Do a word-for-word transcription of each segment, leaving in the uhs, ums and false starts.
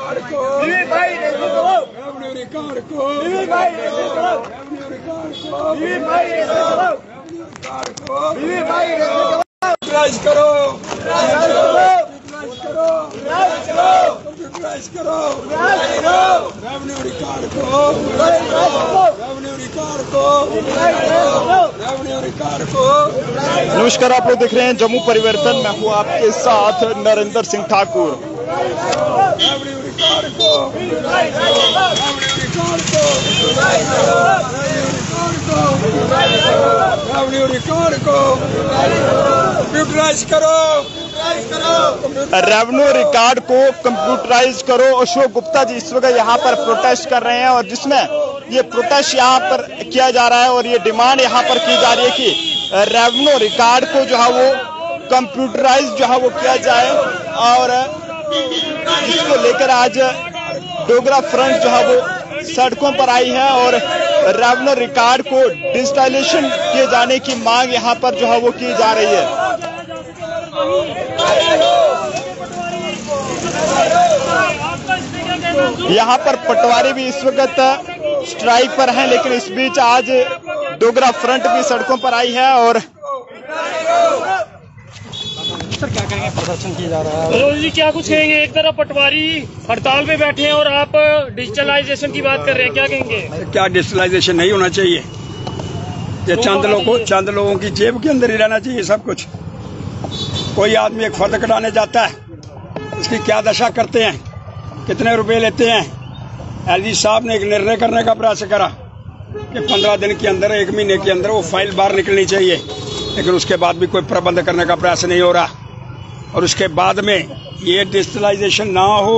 Record को revenue record को revenue record को रेवेन्यू रिकॉर्ड को कंप्यूटराइज करो कंप्यूटराइज करो कंप्यूटराइज करो रेवेन्यू रिकॉर्ड को रेवेन्यू रिकॉर्ड को रेवेन्यू रिकॉर्ड को। नमस्कार, आप लोग देख रहे हैं जम्मू परिवर्तन। मैं हूँ आपके साथ नरेंद्र सिंह ठाकुर। रेवेन्यू रिकॉर्ड को रेवेन्यू रिकॉर्ड को रेवेन्यू रिकॉर्ड को कंप्यूटराइज करो रेवेन्यू रिकॉर्ड को कंप्यूटराइज करो। अशोक गुप्ता जी इस वक्त यहाँ पर प्रोटेस्ट कर रहे हैं और जिसमें ये प्रोटेस्ट यहाँ पर किया जा रहा है और ये डिमांड यहाँ पर की जा रही है कि रेवेन्यू रिकॉर्ड को जो है वो कंप्यूटराइज जो है वो किया जाए और जिसको लेकर आज डोगरा फ्रंट जो है वो सड़कों पर आई है और रेवेन्यू रिकॉर्ड को डिजिटलाइजेशन किए जाने की मांग यहाँ पर जो है वो की जा रही है। यहाँ पर पटवारी भी इस वक्त स्ट्राइक पर हैं, लेकिन इस बीच आज डोगरा फ्रंट भी सड़कों पर आई है और सर क्या करेंगे, प्रदर्शन किया जा रहा है। मनोज जी क्या कुछ कहेंगे? एक तरफ पटवारी हड़ताल पे बैठे हैं और आप डिजिटलाइजेशन की बात कर रहे हैं, क्या कहेंगे? क्या डिजिटलाइजेशन नहीं होना चाहिए? ये चंद लोगों चंद लोगों की जेब के अंदर ही रहना चाहिए सब कुछ। कोई आदमी एक फर्द कटाने जाता है, इसकी क्या दशा करते हैं, कितने रुपए लेते हैं। एलजी साहब ने एक निर्णय करने का प्रयास करा कि पंद्रह दिन के अंदर, एक महीने के अंदर वो फाइल बाहर निकलनी चाहिए, लेकिन उसके बाद भी कोई प्रबंध करने का प्रयास नहीं हो रहा। और उसके बाद में ये डिजिटलाइजेशन ना हो,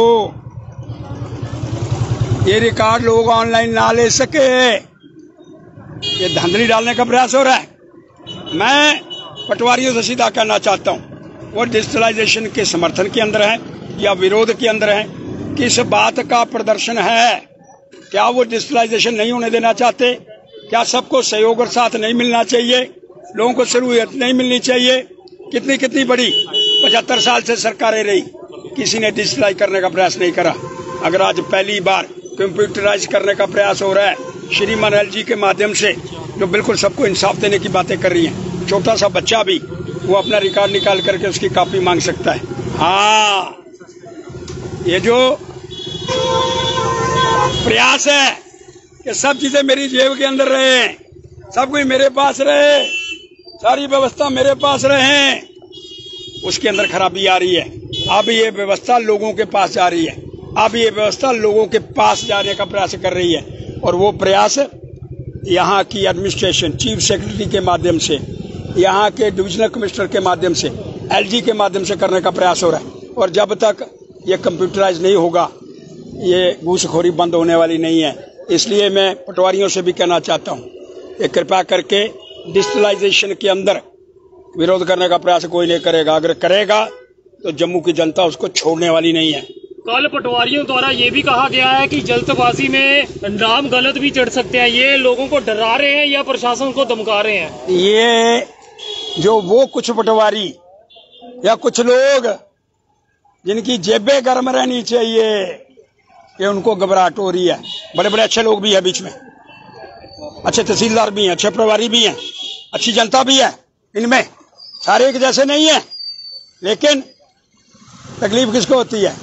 ये रिकॉर्ड लोग ऑनलाइन ना ले सके, ये धांधली डालने का प्रयास हो रहा है। मैं पटवारियों से सीधा कहना चाहता हूँ, वो डिजिटलाइजेशन के समर्थन के अंदर है या विरोध के अंदर है, किस बात का प्रदर्शन है? क्या वो डिजिटलाइजेशन नहीं होने देना चाहते? क्या सबको सहयोग और साथ नहीं मिलना चाहिए? लोगों को सहूलियत नहीं मिलनी चाहिए? कितनी कितनी बड़ी पचहत्तर साल से सरकारें रही, किसी ने डिजिटलाइज करने का प्रयास नहीं करा। अगर आज पहली बार कंप्यूटराइज करने का प्रयास हो रहा है श्रीमान एलजी के माध्यम से, जो बिल्कुल सबको इंसाफ देने की बातें कर रही है, छोटा सा बच्चा भी वो अपना रिकॉर्ड निकाल करके उसकी कॉपी मांग सकता है। हाँ, ये जो प्रयास है कि सब चीजें मेरी जेब के अंदर रहे, सब कुछ मेरे पास रहे, सारी व्यवस्था मेरे पास रहे, उसके अंदर खराबी आ रही है। अब ये व्यवस्था लोगों के पास जा रही है, अब ये व्यवस्था लोगों के पास जाने का प्रयास कर रही है और वो प्रयास यहाँ की एडमिनिस्ट्रेशन, चीफ सेक्रेटरी के माध्यम से, यहाँ के डिविजनल कमिश्नर के माध्यम से, एलजी के माध्यम से करने का प्रयास हो रहा है। और जब तक ये कंप्यूटराइज नहीं होगा, ये घूसखोरी बंद होने वाली नहीं है। इसलिए मैं पटवारियों से भी कहना चाहता हूँ कि कृपया करके डिजिटलाइजेशन के अंदर विरोध करने का प्रयास कोई नहीं करेगा। अगर करेगा तो जम्मू की जनता उसको छोड़ने वाली नहीं है। कल पटवारियों द्वारा ये भी कहा गया है कि जल्दबाजी में नाम गलत भी चढ़ सकते हैं, ये लोगों को डरा रहे हैं या प्रशासन को धमका रहे हैं? ये जो वो कुछ पटवारी या कुछ लोग जिनकी जेबें गर्म रहनी चाहिए, ये उनको घबराहट हो रही है। बड़े बड़े अच्छे लोग भी है बीच में, अच्छे तहसीलदार भी हैं, अच्छे प्रभारी भी हैं, अच्छी जनता भी है, इनमें सारे एक जैसे नहीं है। लेकिन तकलीफ किसको होती है?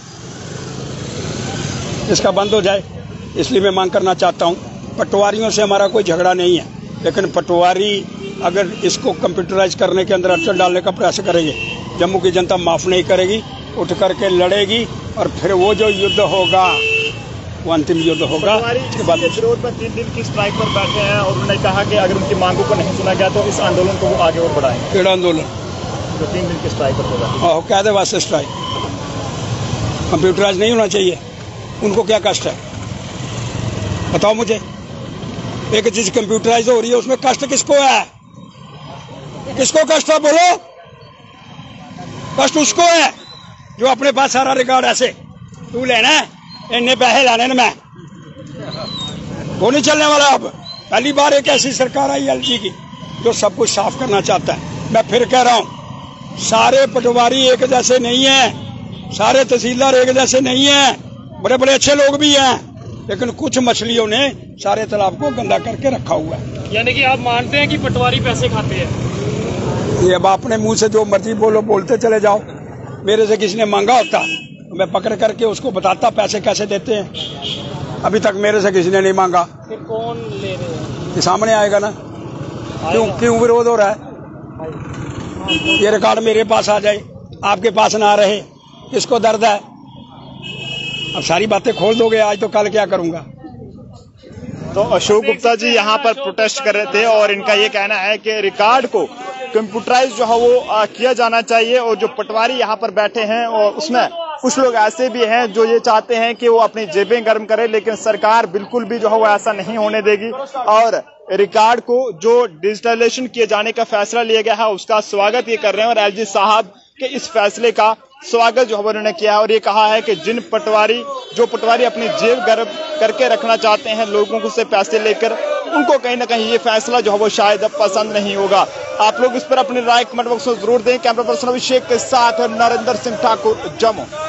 इसका बंद हो जाए, इसलिए मैं मांग करना चाहता हूं। पटवारियों से हमारा कोई झगड़ा नहीं है, लेकिन पटवारी अगर इसको कंप्यूटराइज करने के अंदर अड़चन डालने का प्रयास करेंगे, जम्मू की जनता माफ नहीं करेगी, उठ करके लड़ेगी और फिर वो जो युद्ध होगा वो अंतिम युद्ध होगा। उसके बाद विरोध में तीन दिन की स्ट्राइक पर बैठे हैं और उन्होंने कहा कि अगर उनकी मांगों को नहीं सुना गया तो इस आंदोलन को वो आगे और बढ़ाएंगे। केड़ा आंदोलन? जो तीन दिन की स्ट्राइक पर होगा। आहो, क्या दे वास्ते स्ट्राइक? कंप्यूटराइज नहीं होना चाहिए? उनको क्या कष्ट है बताओ मुझे। एक चीज कंप्यूटराइज हो रही है, उसमें कष्ट किसको है? किसको कष्ट है बोलो? कष्ट उसको है जो अपने पास सारा रिकॉर्ड ऐसे तू लेना है, इन्ने पैसे लाने ना, मैं वो नहीं चलने वाला। अब पहली बार एक ऐसी सरकार आई एलजी की जो सब कुछ साफ करना चाहता है। मैं फिर कह रहा हूं, सारे पटवारी एक जैसे नहीं है, सारे तहसीलदार एक जैसे नहीं है, बड़े बड़े अच्छे लोग भी हैं, लेकिन कुछ मछलियों ने सारे तालाब को गंदा करके रखा हुआ है। यानी कि आप मानते हैं कि पटवारी पैसे खाते हैं? ये अब अपने मुंह से जो मर्जी बोलो, बोलते चले जाओ। मेरे से किसी ने मांगा होता तो मैं पकड़ करके उसको बताता पैसे कैसे देते हैं। अभी तक मेरे से किसी ने नहीं मांगा। फिर कौन ले रहे हैं? ये सामने आएगा ना। क्यों क्यों विरोध हो रहा है? ये रिकॉर्ड मेरे पास आ जाए, आपके पास ना रहे, इसको दर्द है। अब सारी बातें खोल दोगे आज, तो कल क्या करूंगा। तो अशोक गुप्ता जी यहाँ पर प्रोटेस्ट कर रहे थे और इनका ये कहना है कि रिकॉर्ड को कंप्यूटराइज जो है वो आ, किया जाना चाहिए। और जो पटवारी यहाँ पर बैठे हैं और उसमें कुछ लोग ऐसे भी हैं जो ये चाहते हैं कि वो अपनी जेबें गर्म करें, लेकिन सरकार बिल्कुल भी जो है वो ऐसा नहीं होने देगी। और रिकॉर्ड को जो डिजिटलाइजेशन किए जाने का फैसला लिया गया है उसका स्वागत ये कर रहे हैं। और एलजी साहब के इस फैसले का स्वागत जो है उन्होंने किया है और ये कहा है कि जिन पटवारी जो पटवारी अपनी जेब गर्म करके रखना चाहते हैं लोगों को से पैसे लेकर, उनको कहीं ना कहीं ये फैसला जो है वो शायद पसंद नहीं होगा। आप लोग इस पर अपनी राय कमेंट बॉक्स में जरूर दें। कैमरा पर्सन अभिषेक के साथ नरेंद्र सिंह ठाकुर, जम्मू।